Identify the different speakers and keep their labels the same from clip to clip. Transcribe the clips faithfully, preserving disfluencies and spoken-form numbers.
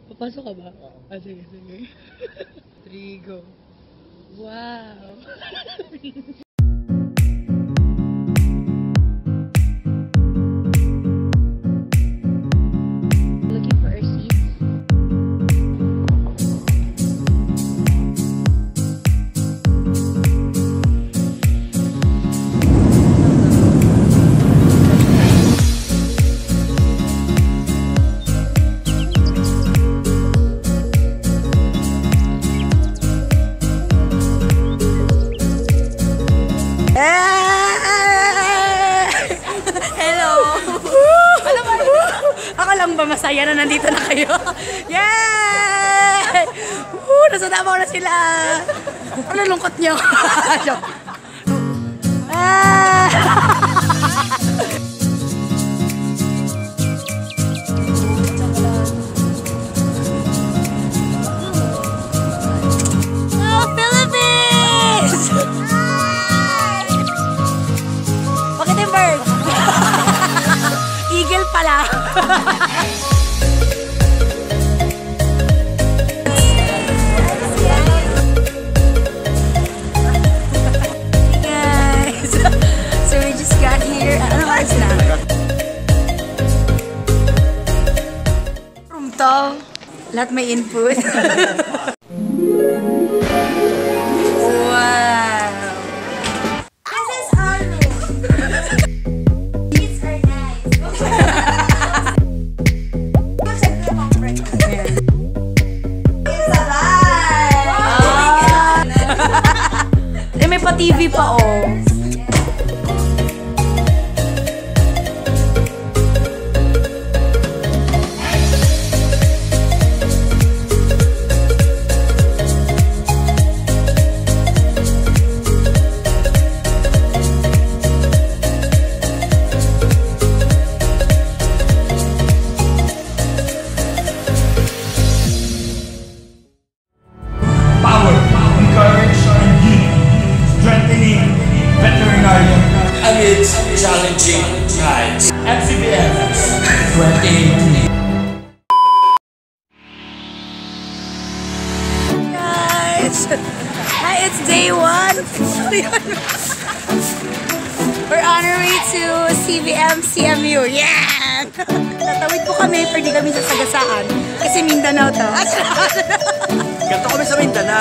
Speaker 1: Papasok ka ba? Ah, sige, sige. Three, go. Wow! Looking for our seats.
Speaker 2: Ba masaya na nandito na kayo? Yay! Woo! Nasadabaw na sila! Ano lungkot nyo? Ah! Oh, Philippines! Bakit yung bird? Eagle pala. Guys, so we just got here. Ano oras na? Room to. Lahat may input. Wow. This is our room. T V pa, oh.
Speaker 3: Power, courage, and unity, strengthening veterinary amidst challenging times. N C V M S twenty eighteen.
Speaker 2: Guys, hi, it's day one. We're on our way to C V M C M U. Yeah! Tatawid po kami, pero di kami sasagasaan. Kasi Mindanao to.
Speaker 3: Ganto kami sa Mindanao.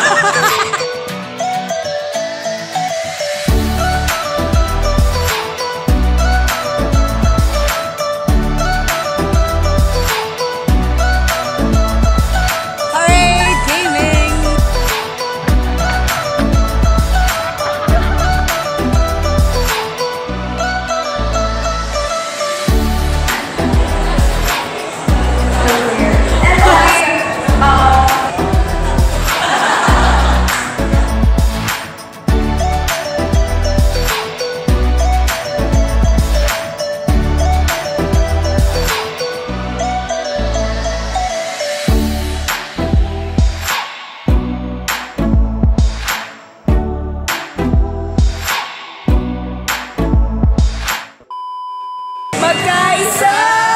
Speaker 2: Magkaisa!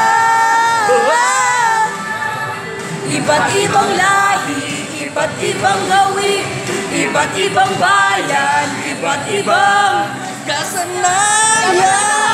Speaker 2: Iba't ibang lahi, iba't ibang gawin, iba't ibang bayan, iba't ibang kasanayan.